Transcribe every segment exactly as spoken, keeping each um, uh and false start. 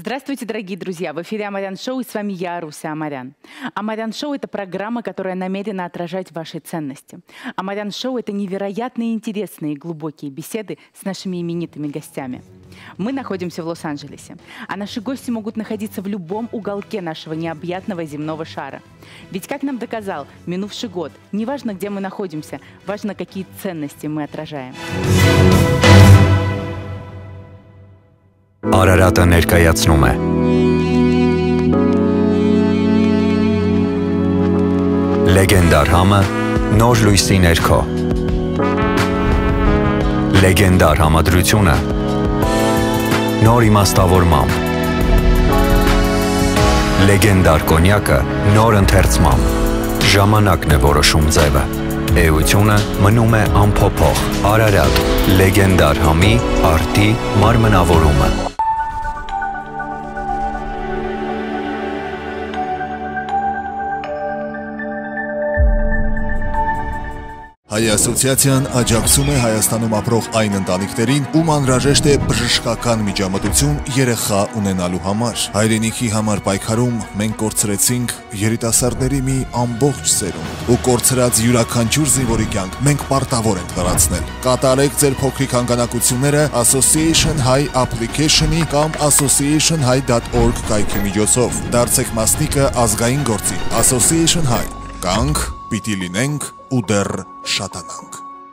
Здравствуйте, дорогие друзья! В эфире Амарян Шоу, и с вами я, Руся Амарян. Амарян Шоу — это программа, которая намерена отражать ваши ценности. Амарян Шоу — это невероятно интересные и глубокие беседы с нашими именитыми гостями. Мы находимся в Лос-Анджелесе, а наши гости могут находиться в любом уголке нашего необъятного земного шара. Ведь, как нам доказал минувший год, не важно, где мы находимся, важно, какие ценности мы отражаем. Արարատը ներկայացնում է Լեգենդար համը նոր լույսի ներքո Լեգենդար համադրությունը նոր իմաստավորմամբ Լեգենդար կոնյակը նոր ընթերցմամբ Ժամանակն է որոշում ձևը Էությունը մնում է անփոփոխ Արարատ լեգենդար համի արտի մարմնավորումը Հայ ասոցիացիան աջակցում է Հայաստանում ապրող այն ընտանիքներին, ում անհրաժեշտ է բժշկական միջամտություն երեխա ունենալու համար։ Հայրենիքի համար պայքարում մենք կորցրեցինք երիտասարդների մի ամբողջ սերունդ, ու կորցրած յուրաքանչյուր զինվորի կյանք մենք պարտավոր ենք լրացնել։ Կատարեք ձեր փոքրիկ հանգանակությունները Association High Application-ի կամ association high dot org կայքի միջոցով։ Դարձեք մասնիկը ազգային գործի Association High։ Կանք պիտի լինենք ու դեռ շատանանք։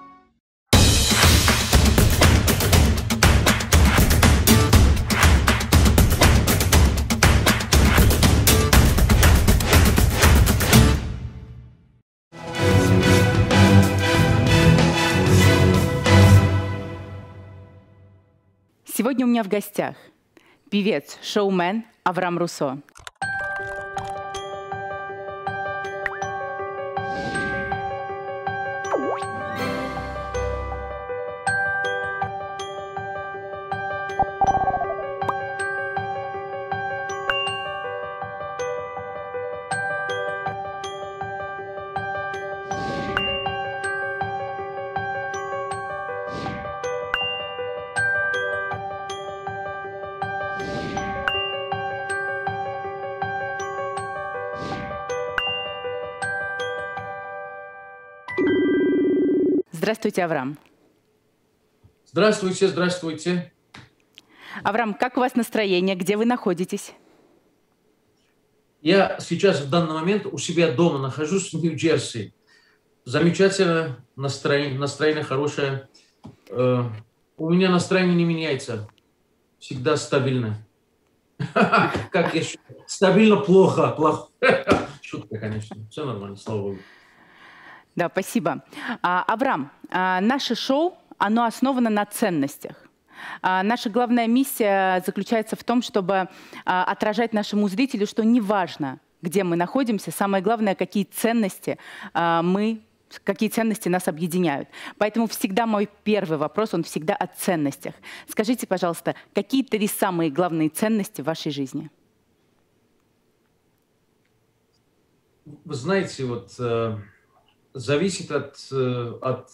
Сегодня у меня в гостях певец, шоумен Авраам Руссо. Здравствуйте, Авраам. Здравствуйте, здравствуйте. Авраам, как у вас настроение? Где вы находитесь? Я сейчас в данный момент у себя дома нахожусь в Нью-Джерси. Замечательное настроение, настроение хорошее. Э, у меня настроение не меняется. Всегда стабильно. Как я считаю? Стабильно плохо. Плохо. Шутка, конечно. Все нормально, слава Богу. Да, спасибо. А, Авраам, а, наше шоу, оно основано на ценностях. А, наша главная миссия заключается в том, чтобы а, отражать нашему зрителю, что неважно, где мы находимся, самое главное, какие ценности а, мы, какие ценности нас объединяют. Поэтому всегда мой первый вопрос, он всегда о ценностях. Скажите, пожалуйста, какие три самые главные ценности в вашей жизни? Вы знаете, вот... Зависит от, от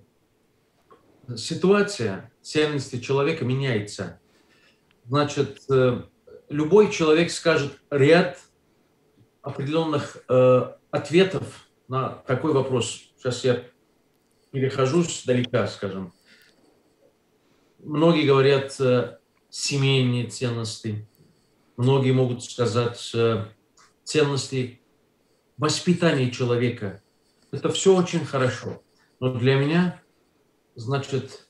ситуации, ценности человека меняется. Значит, любой человек скажет ряд определенных э, ответов на такой вопрос. Сейчас я перехожу далеко, скажем. Многие говорят э, семейные ценности. Многие могут сказать э, ценности воспитания человека. Это все очень хорошо. Но для меня, значит,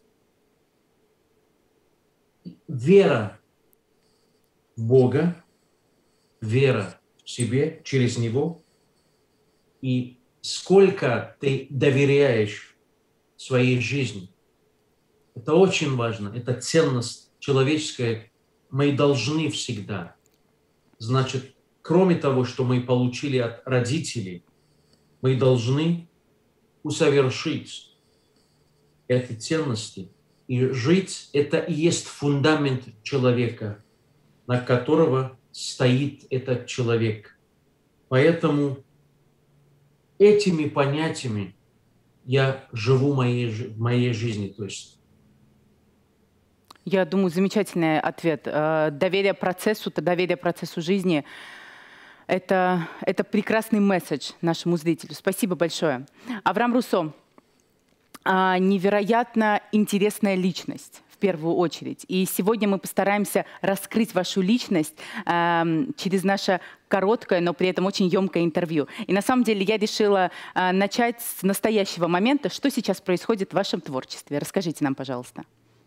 вера в Бога, вера в себе через Него, и сколько ты доверяешь своей жизни. Это очень важно. Это ценность человеческая. Мы должны всегда. Значит, кроме того, что мы получили от родителей, мы должны усовершить эти ценности. И жить – это и есть фундамент человека, на которого стоит этот человек. Поэтому этими понятиями я живу в моей, в моей жизни. То есть Я думаю, замечательный ответ. Доверие процессу, то доверие процессу жизни – это, это прекрасный месседж нашему зрителю. Спасибо большое. Авраам Руссо – невероятно интересная личность. В первую очередь. И сегодня мы постараемся раскрыть вашу личность э, через наше короткое, но при этом очень емкое интервью. И на самом деле я решила э, начать с настоящего момента. Что сейчас происходит в вашем творчестве? Расскажите нам, пожалуйста.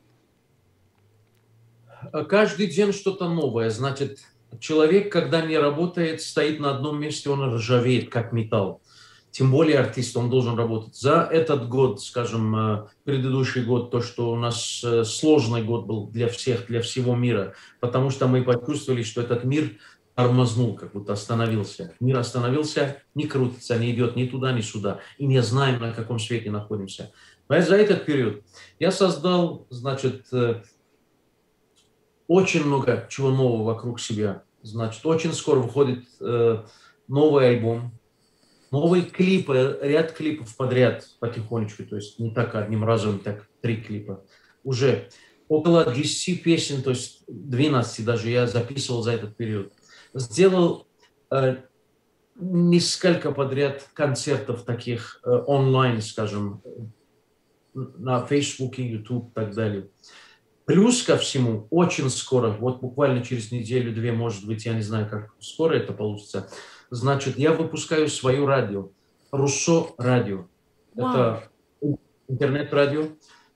Каждый день что-то новое. Значит, человек, когда не работает, стоит на одном месте, он ржавеет, как металл. Тем более артист, он должен работать. За этот год, скажем, предыдущий год, то, что у нас сложный год был для всех, для всего мира, потому что мы почувствовали, что этот мир тормознул, как будто остановился. Мир остановился, не крутится, не идет ни туда, ни сюда. И не знаем, на каком свете находимся. Поэтому за этот период я создал, значит, очень много чего нового вокруг себя. Значит, очень скоро выходит новый альбом. Новые клипы, ряд клипов подряд потихонечку, то есть не так одним разом, так три клипа. Уже около десяти песен, то есть двенадцати даже я записывал за этот период. Сделал э, несколько подряд концертов таких э, онлайн, скажем, на Фейсбуке, YouTube и так далее. Плюс ко всему, очень скоро, вот буквально через неделю-две, может быть, я не знаю, как скоро это получится, значит, я выпускаю свое радио, Руссо радио. Wow. Это интернет-радио,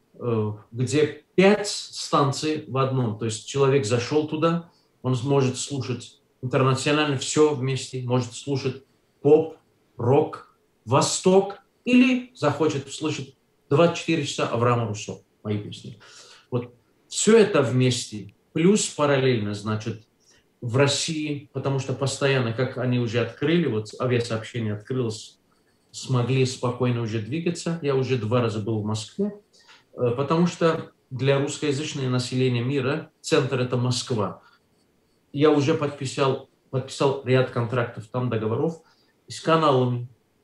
где пять станций в одном. То есть человек зашел туда, он может слушать интернационально все вместе, может слушать поп, рок, восток, или захочет слушать двадцать четыре часа Авраама Руссо, мои песни. Вот все это вместе, плюс параллельно, значит, в России, потому что постоянно, как они уже открыли, вот авиасообщение открылось, смогли спокойно уже двигаться. Я уже два раза был в Москве, потому что для русскоязычного населения мира центр – это Москва. Я уже подписал, подписал ряд контрактов, там договоров с каналами,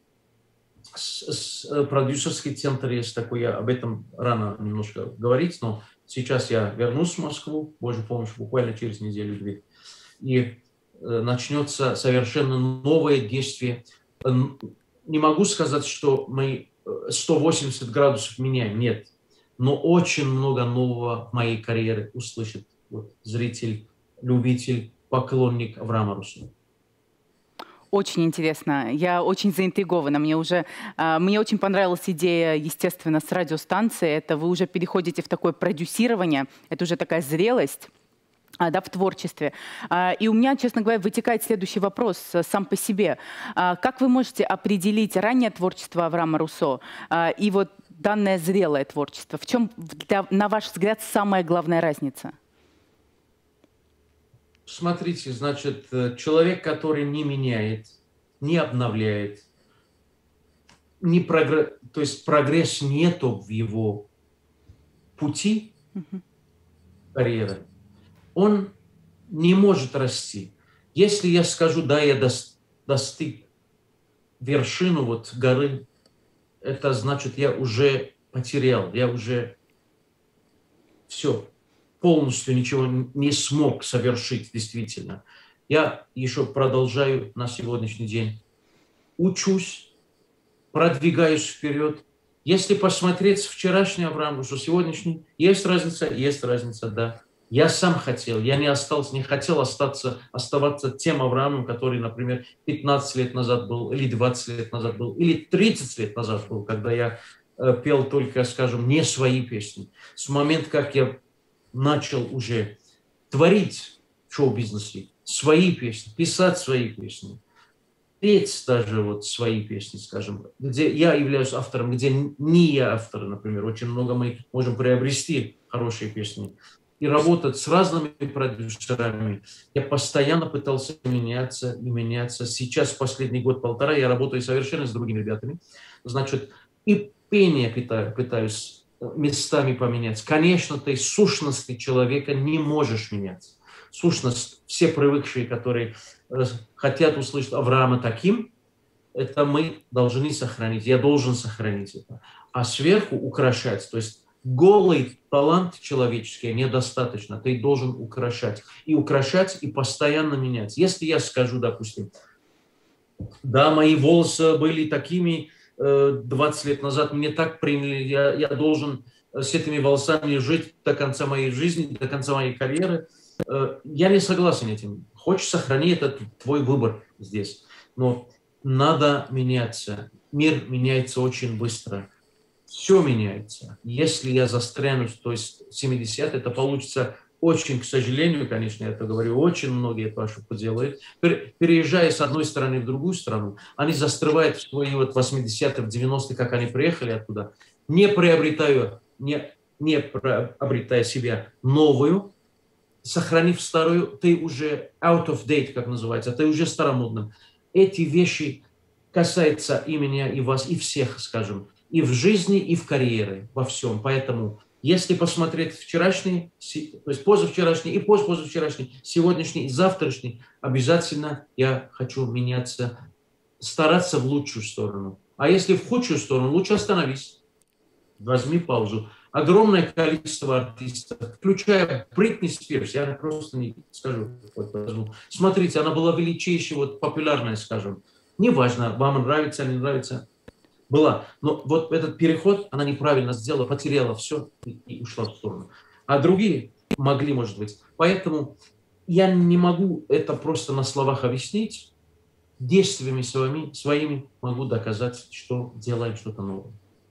с, с, продюсерский центр есть такой, я об этом рано немножко говорить, но сейчас я вернусь в Москву, Божьей помощью, буквально через неделю-две. И э, начнется совершенно новое действие. Не могу сказать, что мы сто восемьдесят градусов меняем, нет. Но очень много нового в моей карьере услышит вот, зритель, любитель, поклонник Авраама Руссо. Очень интересно. Я очень заинтригована. Мне уже, мне очень понравилась идея, естественно, с радиостанции. Это вы уже переходите в такое продюсирование. Это уже такая зрелость. Да, в творчестве. И у меня, честно говоря, вытекает следующий вопрос сам по себе. Как вы можете определить раннее творчество Авраама Руссо и вот данное зрелое творчество? В чем, на ваш взгляд, самая главная разница? Смотрите, значит, человек, который не меняет, не обновляет, не прогресс, то есть прогресс нету в его пути mm-hmm. карьеры, он не может расти. Если я скажу, да, я достиг вершину вот горы, это значит, я уже потерял, я уже все, полностью ничего не смог совершить действительно. Я еще продолжаю на сегодняшний день. Учусь, продвигаюсь вперед. Если посмотреть вчерашний Авраам Руссо, сегодняшний, есть разница, есть разница, да. Я сам хотел, я не остался, не хотел остаться, оставаться тем Авраамом, который, например, пятнадцать лет назад был, или двадцать лет назад был, или тридцать лет назад был, когда я э, пел только, скажем, не свои песни. С момента, как я начал уже творить в шоу-бизнесе свои песни, писать свои песни, петь даже вот свои песни, скажем, где я являюсь автором, где не я автор, например, очень много мы можем приобрести хорошие песни, и работать с разными продюсерами. Я постоянно пытался меняться и меняться. Сейчас, последний год-полтора, я работаю совершенно с другими ребятами. Значит, и пение пытаюсь, пытаюсь местами поменять. Конечно, ты сущности человека не можешь менять. Сущность, все привыкшие, которые хотят услышать Авраама таким, это мы должны сохранить. Я должен сохранить это. А сверху украшать, то есть голый талант человеческий недостаточно. Ты должен украшать. И украшать, и постоянно менять. Если я скажу, допустим, да, мои волосы были такими э, двадцать лет назад, мне так приняли, я, я должен с этими волосами жить до конца моей жизни, до конца моей карьеры. Э, я не согласен этим. Хочешь, сохрани, это твой выбор здесь. Но надо меняться. Мир меняется очень быстро. Все меняется. Если я застрянусь, то есть семидесятые, это получится очень, к сожалению, конечно, я это говорю, очень многие эту ошибку делают. Переезжая с одной страны в другую страну, они застревают в свои вот восьмидесятые, в девяностые, как они приехали оттуда, не приобретая, не, не приобретая себя новую, сохранив старую, ты уже out of date, как называется, ты уже старомодным. Эти вещи касаются и меня, и вас, и всех, скажем, и в жизни, и в карьере, во всем. Поэтому, если посмотреть вчерашний, то есть позавчерашний, и позавчерашний, сегодняшний, и завтрашний, обязательно я хочу меняться, стараться в лучшую сторону. А если в худшую сторону, лучше остановись, возьми паузу. Огромное количество артистов, включая Бритни Спирс, я просто не скажу. Смотрите, она была величайшей, вот, популярная, скажем. Неважно, вам нравится, не нравится. Была. Но вот этот переход она неправильно сделала, потеряла все и, и ушла в сторону. А другие могли, может быть. Поэтому я не могу это просто на словах объяснить. Действиями своими, своими могу доказать, что делаем что-то новое.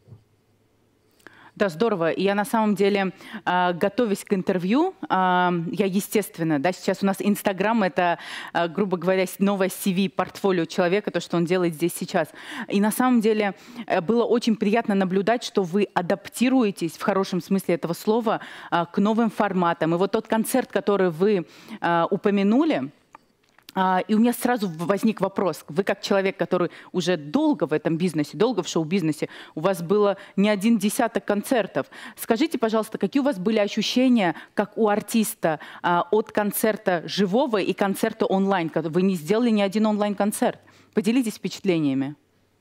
Да, здорово. И я на самом деле, готовясь к интервью, я, естественно, да, сейчас у нас Инстаграм — это, грубо говоря, новое си ви, портфолио человека, то, что он делает здесь сейчас. И на самом деле было очень приятно наблюдать, что вы адаптируетесь, в хорошем смысле этого слова, к новым форматам. И вот тот концерт, который вы упомянули, и у меня сразу возник вопрос. Вы как человек, который уже долго в этом бизнесе, долго в шоу-бизнесе, у вас было не один десяток концертов. Скажите, пожалуйста, какие у вас были ощущения, как у артиста, от концерта живого и концерта онлайн? Вы не сделали ни один онлайн-концерт. Поделитесь впечатлениями.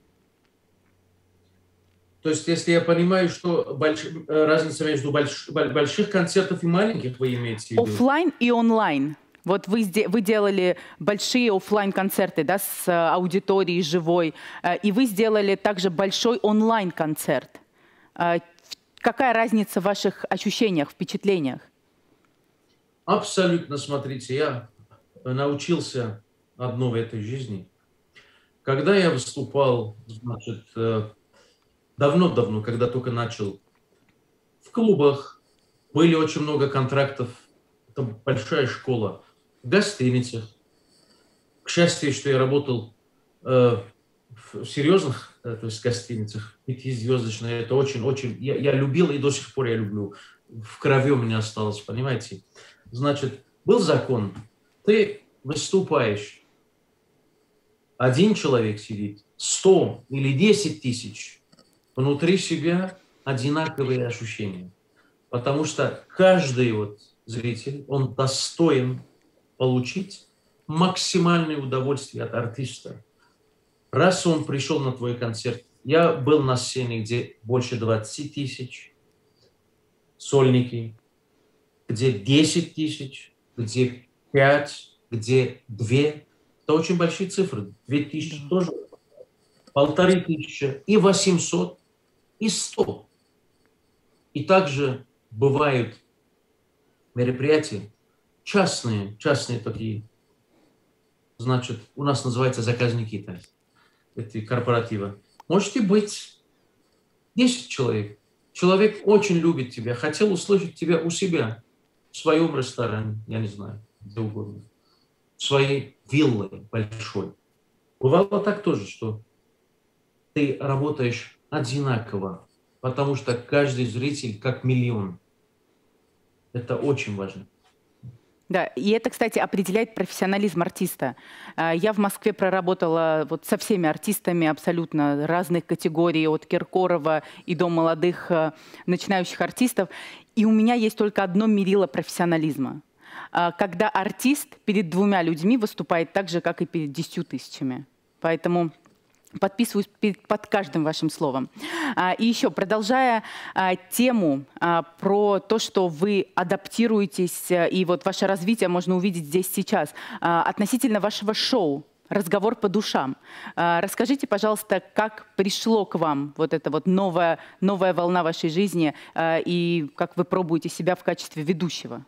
То есть, если я понимаю, что больш... разница между больш... больших концертов и маленьких вы имеете в виду? Оффлайн и онлайн. Вот вы, вы делали большие офлайн-концерты, да, с аудиторией живой, и вы сделали также большой онлайн-концерт. Какая разница в ваших ощущениях, впечатлениях? Абсолютно, смотрите, я научился одно в этой жизни. Когда я выступал, значит, давно-давно, когда только начал, в клубах были очень много контрактов, это большая школа. В гостиницах. К счастью, что я работал э, в серьезных э, то есть гостиницах, пятизвездочных, это очень-очень... Я, я любил и до сих пор я люблю. В крови у меня осталось, понимаете? Значит, был закон. Ты выступаешь, один человек сидит, сто или десять тысяч, внутри себя одинаковые ощущения. Потому что каждый вот зритель, он достоин получить максимальное удовольствие от артиста. Раз он пришел на твой концерт, я был на сцене, где больше двадцати тысяч, сольники, где десять тысяч, где пять, где две. Это очень большие цифры. Две тысячи тоже, полторы тысячи, и восемьсот, и сто. И также бывают мероприятия, частные, частные такие, значит, у нас называется заказники, то есть, эти корпоративы. Можете быть десять человек. Человек очень любит тебя, хотел услышать тебя у себя, в своем ресторане, я не знаю, где угодно, в своей вилле большой. Бывало так тоже, что ты работаешь одинаково, потому что каждый зритель как миллион. Это очень важно. Да, и это, кстати, определяет профессионализм артиста. Я в Москве проработала вот со всеми артистами абсолютно разных категорий, от Киркорова и до молодых начинающих артистов. И у меня есть только одно мерило профессионализма. Когда артист перед двумя людьми выступает так же, как и перед десятью тысячами. Поэтому Подписываюсь под каждым вашим словом. И еще, продолжая тему про то, что вы адаптируетесь, и вот ваше развитие можно увидеть здесь сейчас, относительно вашего шоу «Разговор по душам». Расскажите, пожалуйста, как пришло к вам вот эта вот новая, новая волна вашей жизни, и как вы пробуете себя в качестве ведущего?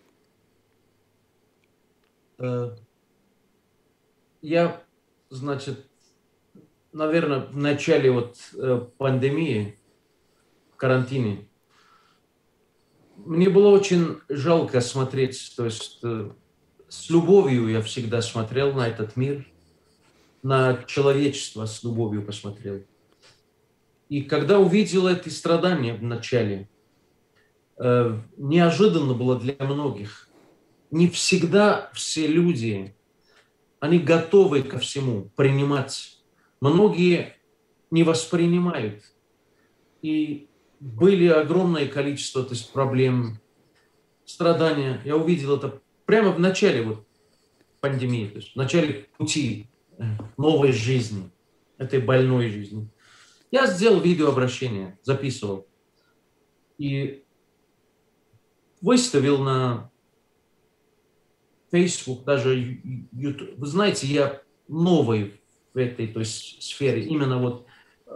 Я, значит, наверное, в начале вот э, пандемии, в карантине, мне было очень жалко смотреть, то есть э, с любовью я всегда смотрел на этот мир, на человечество с любовью посмотрел. И когда увидел эти страдания в начале, э, неожиданно было для многих. Не всегда все люди, они готовы ко всему принимать. Многие не воспринимают. И были огромное количество, то есть, проблем, страдания. Я увидел это прямо в начале вот, пандемии, то есть, в начале пути новой жизни, этой больной жизни. Я сделал видеообращение, записывал. И выставил на Facebook, даже YouTube. Вы знаете, я новый в этой, то есть, сфере. Именно вот...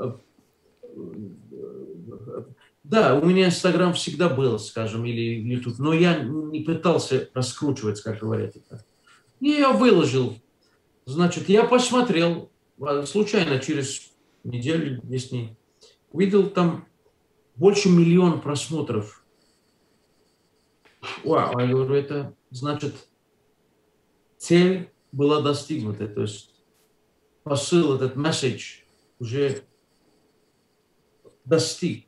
Да, у меня Инстаграм всегда был, скажем, или YouTube, но я не пытался раскручивать, как говорят это. И я выложил. Значит, я посмотрел, случайно через неделю, десять дней, увидел там больше миллиона просмотров. Вау, я говорю, это значит, цель была достигнута, то есть посыл, этот месседж уже достиг.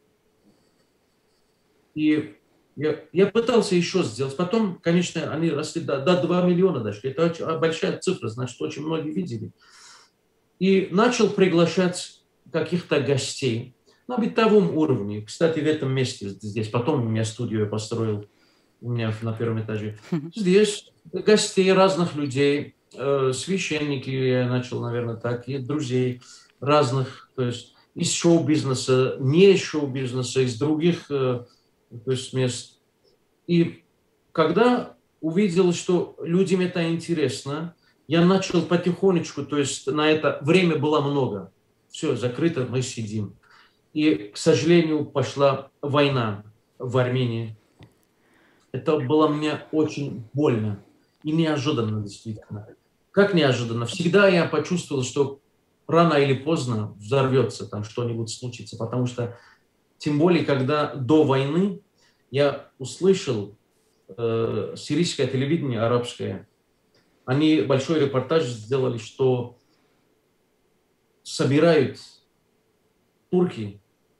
И я, я пытался еще сделать. Потом, конечно, они росли до, до два миллиона дошли. Это очень большая цифра, значит, очень многие видели. И начал приглашать каких-то гостей на бытовом уровне. Кстати, в этом месте, здесь, потом у меня студию я построил, у меня на первом этаже. Здесь гостей разных людей, э, священники, я начал, наверное, так, и друзей разных, то есть из шоу-бизнеса, не из шоу-бизнеса, из других э, то есть мест. И когда увидел, что людям это интересно, я начал потихонечку, то есть на это время было много. Все, закрыто, мы сидим. И, к сожалению, пошла война в Армении. Это было мне очень больно и неожиданно, действительно. Как неожиданно? Всегда я почувствовал, что рано или поздно взорвется, там что-нибудь случится, потому что, тем более, когда до войны я услышал э, сирийское телевидение, арабское, они большой репортаж сделали, что собирают турки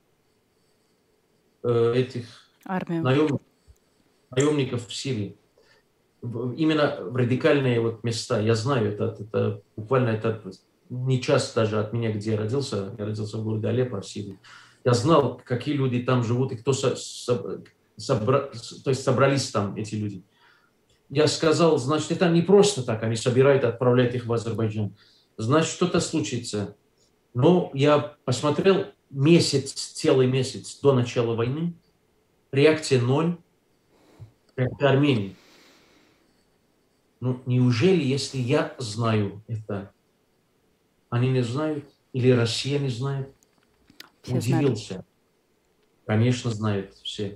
э, этих наемников, наемников в Сирии. Именно в радикальные вот места. Я знаю, это, это буквально это не час даже от меня, где я родился. Я родился в городе Алеппо, в Сирии. Я знал, какие люди там живут и кто со, со, собра, то есть собрались там эти люди. Я сказал, значит, это не просто так, они собирают и отправляют их в Азербайджан. Значит, что-то случится. Но я посмотрел месяц, целый месяц до начала войны, реакция ноль, реакция Армении. Ну, неужели, если я знаю это, они не знают? Или Россия не знает? Все удивился. Знают. Конечно, знают все.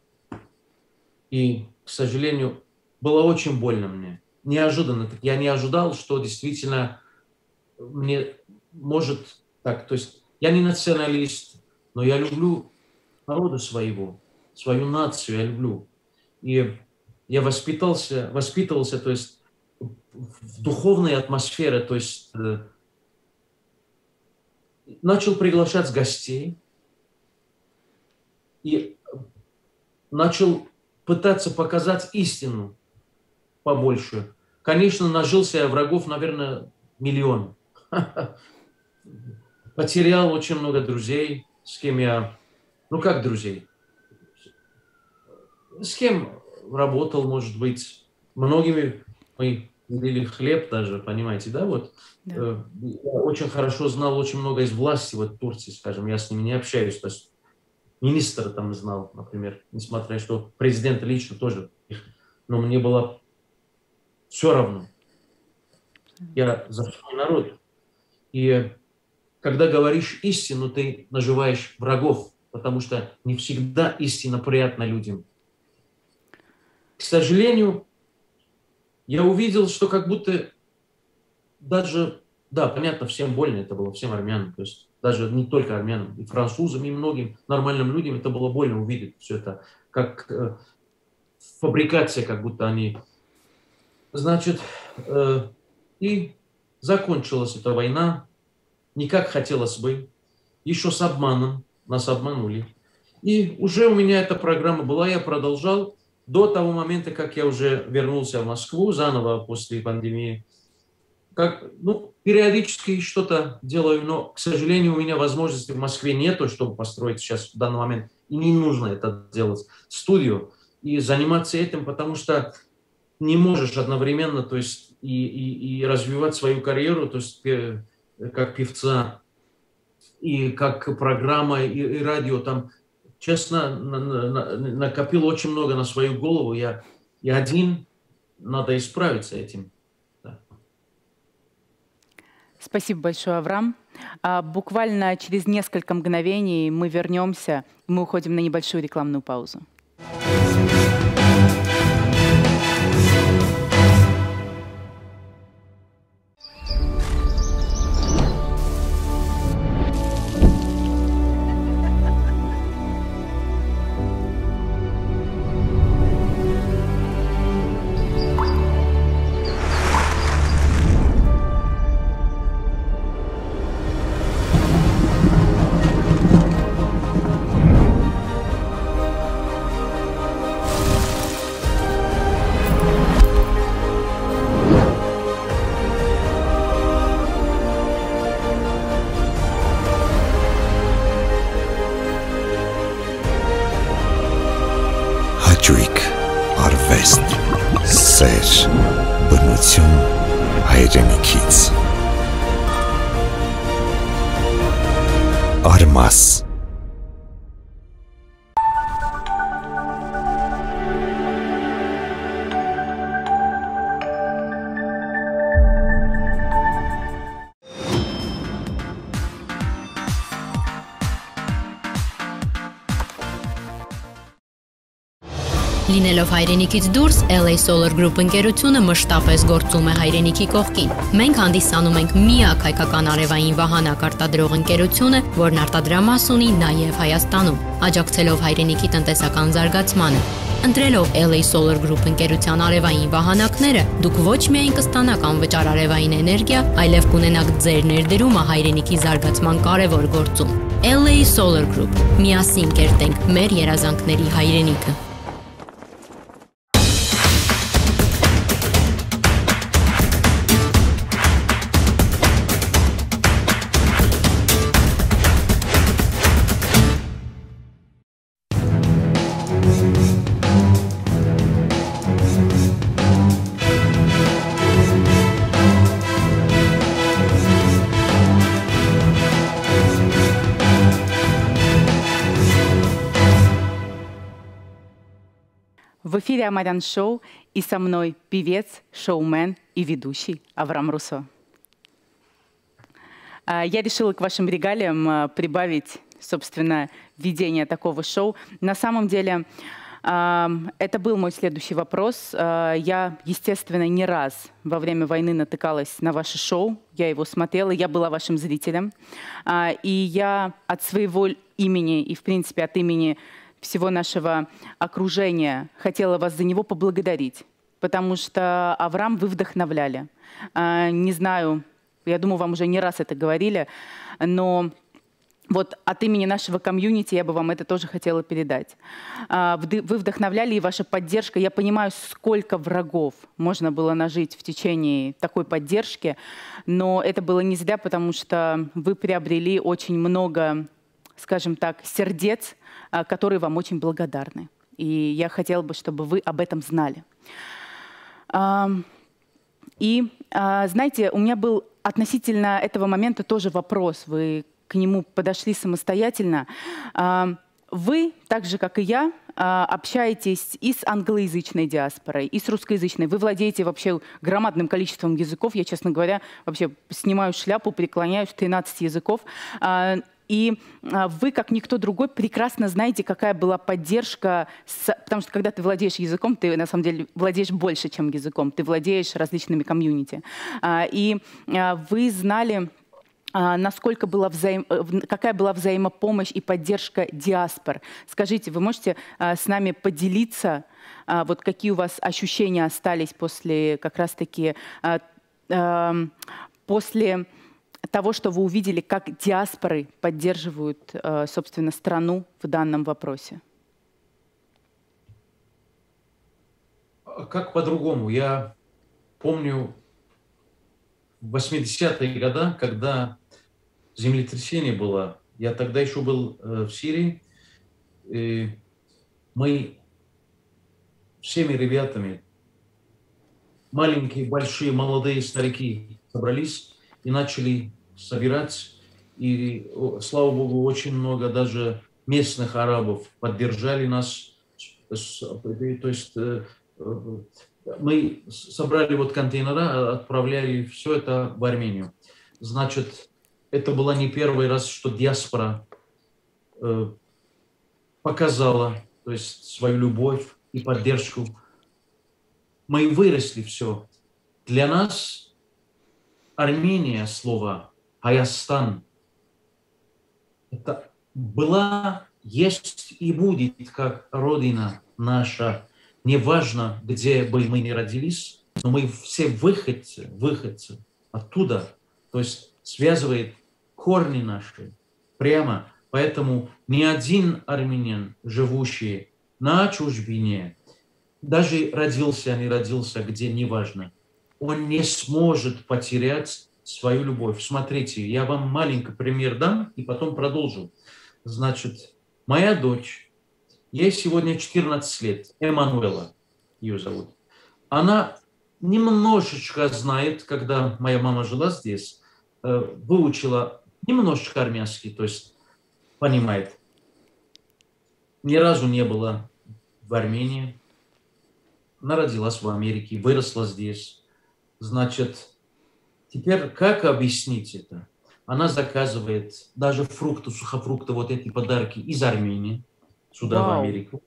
И, к сожалению, было очень больно мне. Неожиданно. Я не ожидал, что действительно мне может так. То есть я не националист, но я люблю народа своего, свою нацию я люблю. И я воспитался, воспитывался, то есть в духовной атмосфере, то есть э, начал приглашать гостей и начал пытаться показать истину побольше. Конечно, нажился я врагов, наверное, миллион. Потерял очень много друзей, с кем я... Ну, как друзей? С кем работал, может быть. Многими мы делили хлеб даже, понимаете, да, вот. Да. Э, я очень хорошо знал очень много из власти вот Турции, скажем, я с ними не общаюсь, то есть министра там знал, например, несмотря на что президент лично тоже, но мне было все равно. Я за свой народ. И когда говоришь истину, ты наживаешь врагов, потому что не всегда истина приятна людям. К сожалению, я увидел, что как будто даже, да, понятно, всем больно это было, всем армянам, то есть даже не только армянам, и французам, и многим нормальным людям это было больно увидеть все это, как э, фабрикация, как будто они... Значит, э, и закончилась эта война, не как хотелось бы, еще с обманом, нас обманули. И уже у меня эта программа была, я продолжал до того момента, как я уже вернулся в Москву заново после пандемии. Как, ну, периодически что-то делаю, но, к сожалению, у меня возможности в Москве нету, чтобы построить сейчас в данный момент. И не нужно это делать. Студию и заниматься этим, потому что не можешь одновременно, то есть, и, и, и развивать свою карьеру, то есть, как певца, и как программа, и, и радио. Там, честно, на, на, накопил очень много на свою голову. Я, я один, надо исправиться этим. Да. Спасибо большое, Аврам. А, буквально через несколько мгновений мы вернемся, мы уходим на небольшую рекламную паузу. Հաճույք, արվեստ, սեր, բնություն հայրենիքից։ Արմաս։ Լինելով հայրենիքից դուրս, L A Solar Group ընկերությունը մշտապես գործում է հայրենիքի կողքին։ Մենք հանդիսանում ենք միակ հայկական արևային վահանակ արտադրող ընկերությունը, որն արտադրամաս ունի նաև Հայաստանում, աջակցելով հայրենիքի տնտեսական զարգացմանը։ Ընտրելով L A Solar Group ընկերության արևային վահանակները, դուք ոչ միայն կստանաք անվճար արևային էներգիա, այլև կունենաք ձեր ներդրումը հայրենիքի զարգացման կարևոր գործում։ L A Solar Group, միասին կերտենք մեր երազանքների հայրենիքը։ В эфире Амарян Шоу, и со мной певец, шоумен и ведущий Аврам Руссо. Я решила к вашим регалиям прибавить, собственно, ведение такого шоу. На самом деле, это был мой следующий вопрос. Я, естественно, не раз во время войны натыкалась на ваше шоу. Я его смотрела, я была вашим зрителем. И я от своего имени и, в принципе, от имени всего нашего окружения хотела вас за него поблагодарить, потому что, Аврам, вы вдохновляли. Не знаю, я думаю, вам уже не раз это говорили, но вот от имени нашего комьюнити я бы вам это тоже хотела передать. Вы вдохновляли, и ваша поддержка, я понимаю, сколько врагов можно было нажить в течение такой поддержки, но это было не зря, потому что вы приобрели очень много, скажем так, сердец, которые вам очень благодарны. И я хотела бы, чтобы вы об этом знали. И, знаете, у меня был относительно этого момента тоже вопрос. Вы к нему подошли самостоятельно. Вы, так же, как и я, общаетесь и с англоязычной диаспорой, и с русскоязычной. Вы владеете вообще громадным количеством языков. Я, честно говоря, вообще снимаю шляпу, преклоняюсь, тринадцать языков. И вы, как никто другой, прекрасно знаете, какая была поддержка. С... Потому что когда ты владеешь языком, ты на самом деле владеешь больше, чем языком. Ты владеешь различными комьюнити. И вы знали, насколько была взаим... какая была взаимопомощь и поддержка диаспор. Скажите, вы можете с нами поделиться, вот какие у вас ощущения остались после как раз-таки после того, что вы увидели, как диаспоры поддерживают, собственно, страну в данном вопросе? Как по-другому? Я помню в восьмидесятые годы, когда землетрясение было, я тогда еще был в Сирии, и мы всеми ребятами, маленькие, большие, молодые старики, собрались и начали собирать. И, слава Богу, очень много даже местных арабов поддержали нас. То есть мы собрали вот контейнера, отправляли все это в Армению. Значит, это была не первый раз, что диаспора показала, то есть, свою любовь и поддержку. Мы выросли все. Для нас Армения, слово Хайастан, это была, есть и будет как родина наша. Неважно, где бы мы ни родились, но мы все выходцы, выходцы оттуда. То есть связывает корни наши прямо. Поэтому ни один армянин, живущий на чужбине, даже родился, не родился, где, неважно, он не сможет потерять свою любовь. Смотрите, я вам маленький пример дам и потом продолжу. Значит, моя дочь, ей сегодня четырнадцать лет, Эммануэла ее зовут. Она немножечко знает, когда моя мама жила здесь, выучила немножечко армянский, то есть понимает. Ни разу не была в Армении. Она родилась в Америке, выросла здесь. Значит, теперь как объяснить это? Она заказывает даже фрукты, сухофрукты, вот эти подарки из Армении сюда, Вау. в Америку.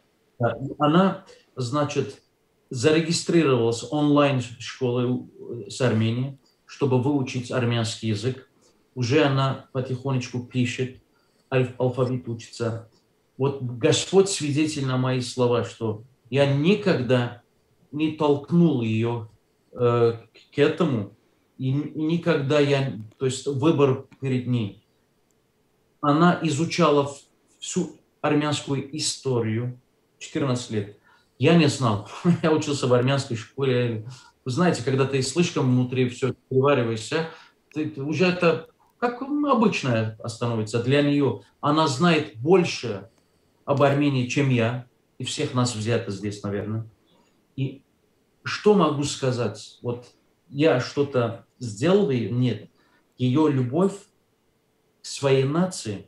Она, значит, зарегистрировалась онлайн-школой с Армении, чтобы выучить армянский язык. Уже она потихонечку пишет, алфавит учится. Вот Господь свидетель на мои слова, что я никогда не толкнул ее э, к этому, и, и никогда я, то есть выбор перед ней. Она изучала всю армянскую историю, четырнадцать лет. Я не знал, я учился в армянской школе. Вы знаете, когда ты слишком внутри все перевариваешься, ты, ты уже это как обычное становится для нее. Она знает больше об Армении, чем я, и всех нас взято здесь, наверное. И что могу сказать? Вот я что-то сделал, и нет. Ее любовь к своей нации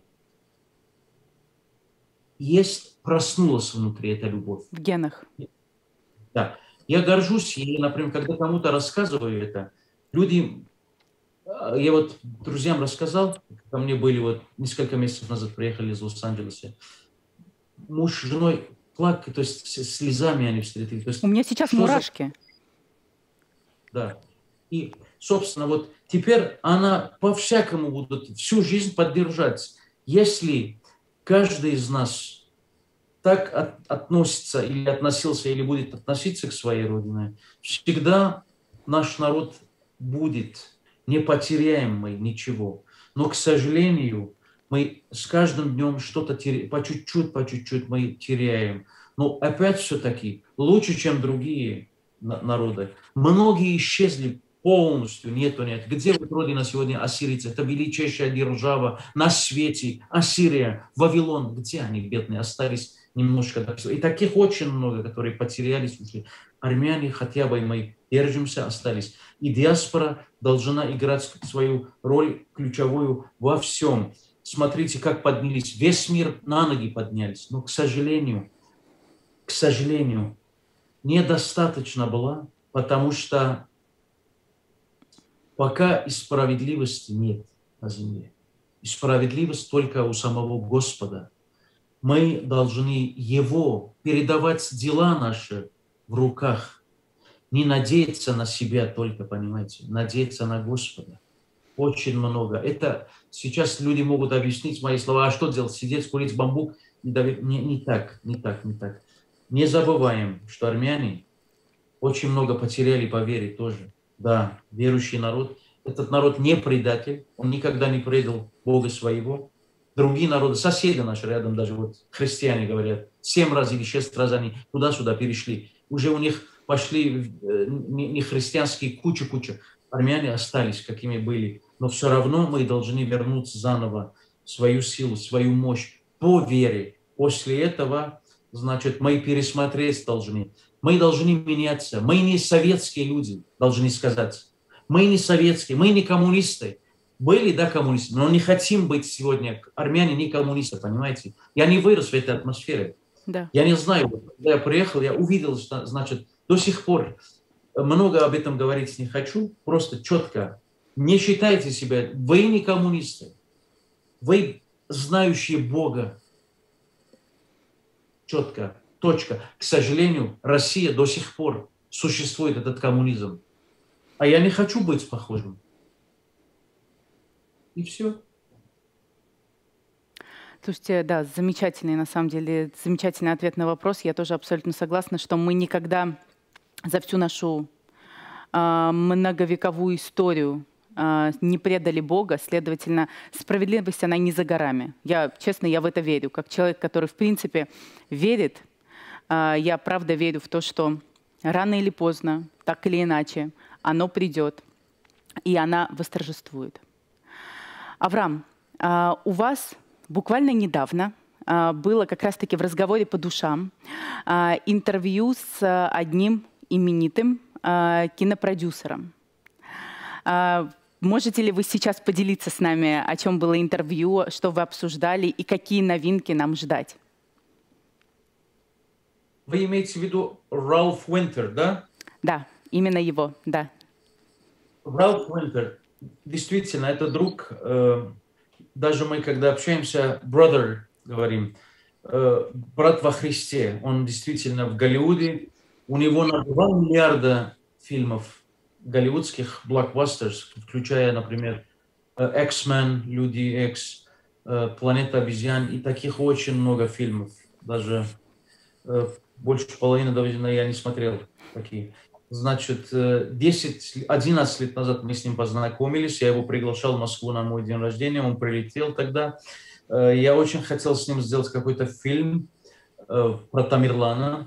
есть, проснулась внутри, эта любовь. В генах. Да. Я горжусь, и, например, когда кому-то рассказываю это, люди, я вот друзьям рассказал, ко мне были вот несколько месяцев назад, приехали из Лос-Анджелеса, муж с женой плакали, то есть с слезами они встретили. То есть, у меня сейчас мурашки. За... Да. И, собственно, вот теперь она по-всякому будет всю жизнь поддержать. Если каждый из нас так от, относится или относился, или будет относиться к своей родине, всегда наш народ будет, не потеряем мы ничего. Но, к сожалению, мы с каждым днем что-то теряем, по чуть-чуть, по чуть-чуть мы теряем. Но опять все-таки лучше, чем другие народы. Многие исчезли полностью, нету, нет. Где вот родина сегодня ассирийцы? Это величайшая держава на свете. Ассирия, Вавилон. Где они, бедные, остались немножко дописал. И таких очень много, которые потерялись, ушли. Армяне хотя бы мы держимся, остались. И диаспора должна играть свою роль ключевую во всем. Смотрите, как поднялись. Весь мир на ноги поднялись. Но, к сожалению, к сожалению, недостаточно было, потому что пока и справедливости нет на земле. И справедливость только у самого Господа. Мы должны Его передавать дела наши в руках. Не надеяться на себя только, понимаете, надеяться на Господа. Очень много. Это сейчас люди могут объяснить мои слова. А что делать? Сидеть, курить бамбук? Не, не так, не так, не так. Не забываем, что армяне очень много потеряли по вере тоже. Да, верующий народ. Этот народ не предатель. Он никогда не предал Бога своего. Другие народы, соседи наши рядом, даже вот христиане говорят, семь раз или шесть раз они туда-сюда перешли. Уже у них пошли не христианские куча-куча. Армяне остались, какими были. Но все равно мы должны вернуться заново свою силу, свою мощь по вере. После этого, значит, мы пересмотреть должны. Мы должны меняться. Мы не советские люди, должны сказать. Мы не советские, мы не коммунисты. Были, да, коммунисты, но не хотим быть сегодня. Армяне не коммунисты, понимаете? Я не вырос в этой атмосфере. Да. Я не знаю, когда я приехал, я увидел, что, значит, до сих пор много об этом говорить не хочу, просто четко. Не считайте себя, вы не коммунисты, вы знающие Бога. Четко, точка. К сожалению, Россия до сих пор существует, этот коммунизм. А я не хочу быть похожим. И все. Слушайте, да, замечательный, на самом деле, замечательный ответ на вопрос. Я тоже абсолютно согласна, что мы никогда за всю нашу э, многовековую историю э, не предали Бога, следовательно, справедливость, она не за горами. Я, честно, я в это верю. Как человек, который, в принципе, верит, э, я правда верю в то, что рано или поздно, так или иначе, оно придет, и она восторжествует. Авраам, э, у вас буквально недавно э, было как раз-таки в разговоре по душам э, интервью с э, одним именитым э, кинопродюсером. Э, можете ли вы сейчас поделиться с нами, о чем было интервью, что вы обсуждали и какие новинки нам ждать? Вы имеете в виду Ральф Уинтер, да? Да, именно его, да. Ральф Уинтер, действительно, это друг, э, даже мы, когда общаемся, brother, говорим, э, брат во Христе, он действительно в Голливуде, у него на два миллиарда фильмов голливудских, блокбастеров, включая, например, X-Men, Люди X, Планета обезьян, и таких очень много фильмов, даже э, больше половины, наверное, я не смотрел такие. Значит, десять-одиннадцать лет назад мы с ним познакомились, я его приглашал в Москву на мой день рождения, он прилетел тогда. Я очень хотел с ним сделать какой-то фильм про Тамерлана.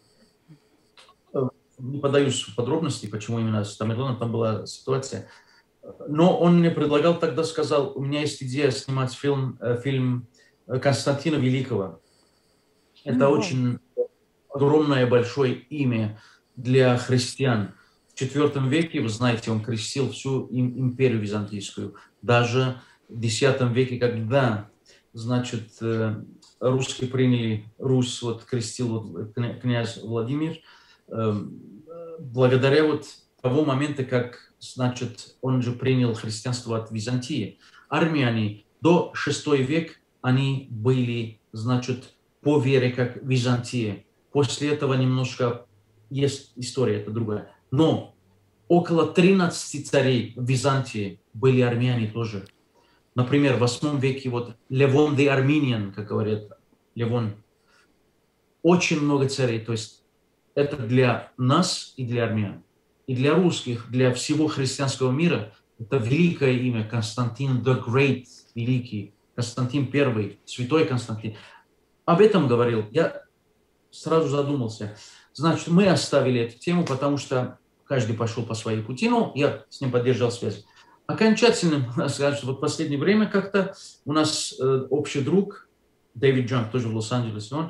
Не подаюсь в подробности, почему именно с Тамерланом, там была ситуация. Но он мне предлагал тогда, сказал, у меня есть идея снимать фильм, фильм Константина Великого. Это mm-hmm. очень огромное, большое имя для христиан. В четвёртом веке, вы знаете, он крестил всю империю византийскую. Даже в десятом веке, когда, значит, русские приняли Русь, вот крестил вот князь Владимир, благодаря вот того момента, как, значит, он же принял христианство от Византии. Армяне до шестого века, они были, значит, по вере, как Византия. После этого немножко есть история, это другая. Но около тринадцати царей в Византии были армяне тоже. Например, в восьмом веке вот Левон the Armenian, как говорят, Левон. Очень много царей. То есть это для нас и для армян. И для русских, для всего христианского мира, это великое имя Константин the Great, великий, Константин Первый, святой Константин. Об этом говорил. Я сразу задумался. Значит, мы оставили эту тему, потому что каждый пошел по своей пути, но я с ним поддержал связь. Окончательно, сказать, что вот в последнее время как-то у нас э, общий друг, Дэвид Джанг, тоже в Лос-Анджелесе, он,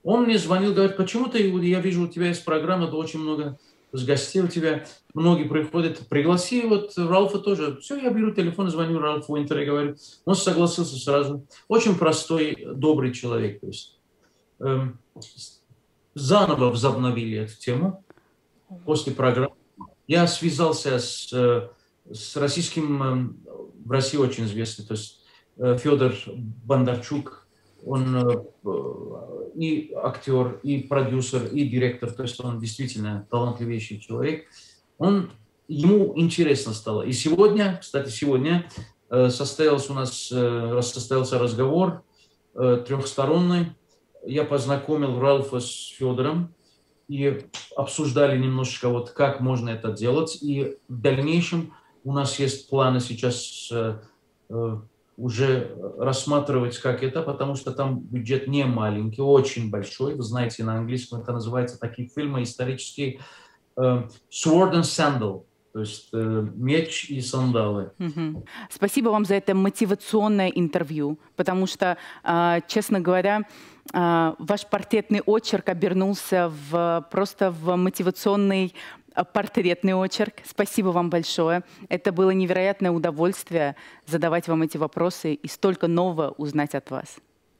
Он мне звонил, говорит, почему ты, я вижу, у тебя есть программа, да очень много гостей у тебя, многие приходят, пригласи вот Ральфа тоже. Все, я беру телефон, звоню Ральфу Уинтеру и говорю, он согласился сразу. Очень простой, добрый человек. То есть, эм, заново возобновили эту тему после программы. Я связался с, с российским, в России очень известный, то есть Федор Бондарчук, он и актер, и продюсер, и директор, то есть он действительно талантливейший человек. Он, ему интересно стало. И сегодня, кстати, сегодня состоялся у нас состоялся разговор трехсторонний. Я познакомил Ральфа с Федором и обсуждали немножечко, вот, как можно это делать. И в дальнейшем у нас есть планы сейчас уже рассматривать, как это, потому что там бюджет не маленький, очень большой. Вы знаете, на английском это называется, такие фильмы исторические, uh, sword and sandal, то есть uh, меч и сандалы. Mm-hmm. Спасибо вам за это мотивационное интервью, потому что, uh, честно говоря, uh, ваш портретный очерк обернулся в, просто в мотивационный портретный очерк. Спасибо вам большое. Это было невероятное удовольствие задавать вам эти вопросы и столько нового узнать от вас.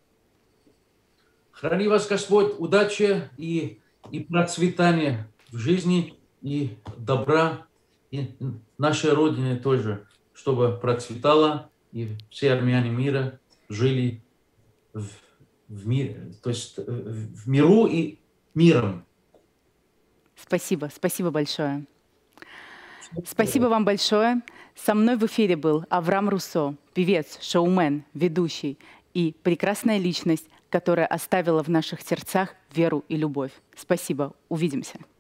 Храни вас Господь, удачи и, и процветания в жизни, и добра, и нашей Родине тоже, чтобы процветала, и все армяне мира жили в, в мире, то есть в миру и миром. Спасибо, спасибо большое. Спасибо вам большое. Со мной в эфире был Авраам Руссо, певец, шоумен, ведущий и прекрасная личность, которая оставила в наших сердцах веру и любовь. Спасибо. Увидимся.